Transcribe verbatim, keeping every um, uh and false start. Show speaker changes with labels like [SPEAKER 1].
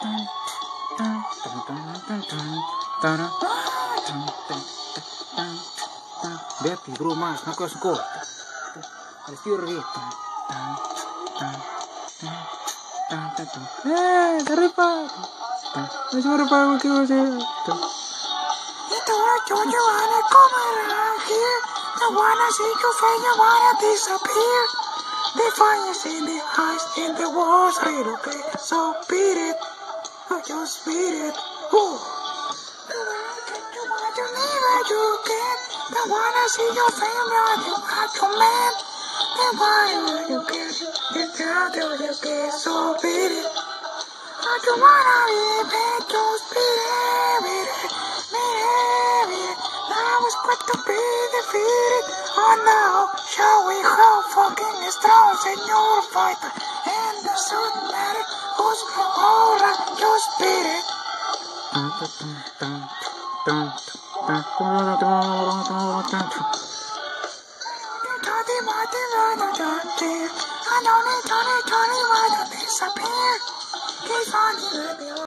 [SPEAKER 1] Beati, bro, mais, una cosa corta. Respiro rietto. Eh, si è rifatto. Non si può rifare qualche cosa.
[SPEAKER 2] Ito what you wanna come around here. They wanna see you fail, you wanna disappear. The fire's in the eyes, in the walls, I don't care. So beat it, oh, just beat it. Ooh. You want to leave it, you can. They wanna see you fail, you want to man. They wanna you can. They tell you you can, so beat it. I don't wanna leave it, just beat it, beat it, beat it, beat it. Now it's quick to be defeated. Oh no, shall we how fucking strong, senor fighter? And the suit matter, who's alright, just beat it. Tony, Marty, Rana, John Deere. I don't need Tony, Tony, why don't disappear? Keep on,